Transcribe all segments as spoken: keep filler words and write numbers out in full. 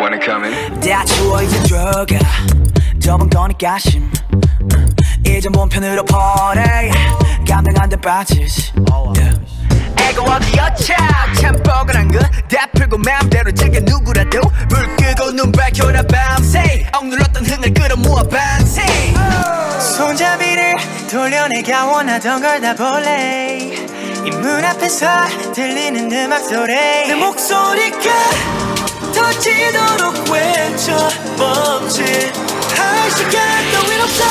wanna come in? 다 추워 이제 들어가 좁은 거니까 심 이제 몸편으로 퍼내 감당 안 돼 빠지지 애고 어디였자 참 뻐근한 거다 풀고 맘대로 즐겨 누구라도 불 끄고 눈 밝혀라 밤새 억눌렀던 흥을 끌어모아 반세 손잡이를 돌려내가 원하던 걸 다 볼래 이 문 앞에서 들리는 음악 소리 내 목소리가 터지도록 외쳐 멈칫 할 시간 따윈 없어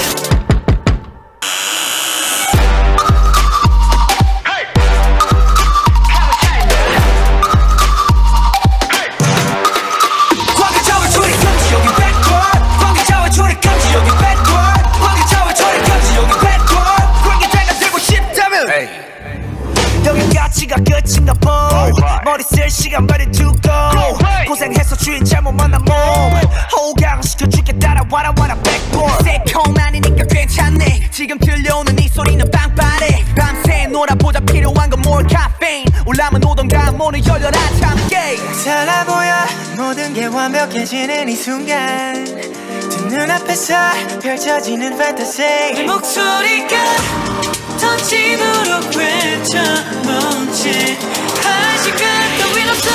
여기까지가 끝인가 보 머리 쓸 시간 ready to go 고생해서 주인 잘못 만난 몸 호강시켜줄게 따라와라 와라 backboard 새콤 아니니까 괜찮네 지금 들려오는 이 소리는 빵빠레 밤새 놀아보자 필요한 건 more caffeine 올라면 오던가 문을 열려라 참깨 달라 보여 모든 게 완벽해지는 이 순간 두 눈앞에서 펼쳐지는 fantasy 내 목소리가 터지도록 외쳐 멈칫 할 시간 따윈 없어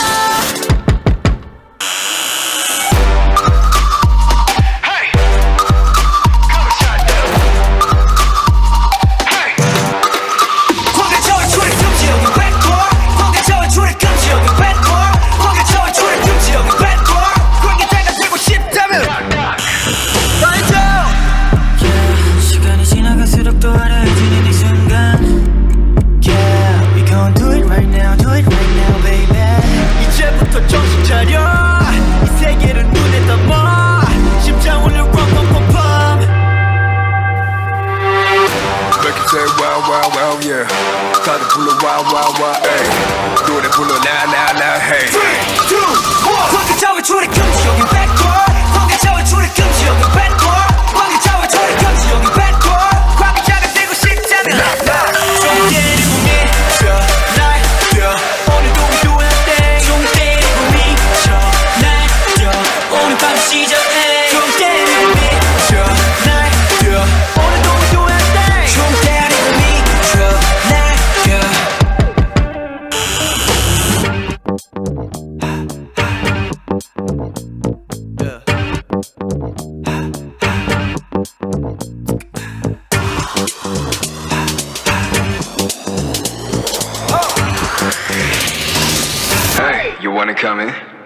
다들 불러 wow wow wow ay 노래 불러 now now now hey three two one 관계자와 조리 금지 여기 backboard 관계자와 조리 금지 여기 backboard 관계자와 조리 금지 여기 backboard 관계자가 되고 싶다면 좀 때리고 미쳐 날려 오늘도 위도할 때좀 때리고 미쳐 날려 오늘 밤 시작해 좀 때리고 미쳐 날려 오늘도 위도할 때좀 때리고 미쳐 Hey, you wanna come in?